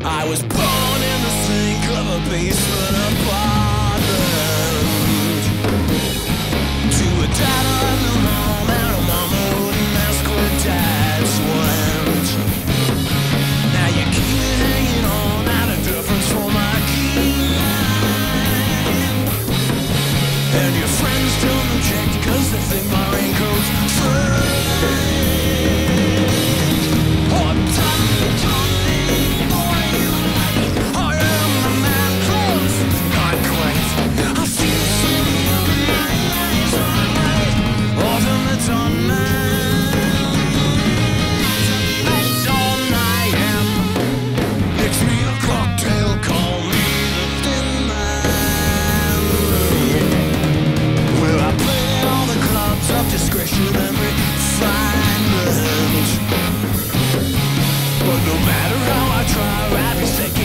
I was born in the sink of a basement apartment. To a dad on the home and a mama wouldn't ask where dads went. Now you keep me hanging on out of deference for my key. And your friends don't object cause they think my raincoat's fine. Oh, Tommy, boy, you like it. I am a man close, not quite. I feel some of my eyes on my Automaton man. Tonight on I am. Mix me a cocktail, call me the thin man. Well, I play all the clubs of discretion and refinement. But no matter how I try, right second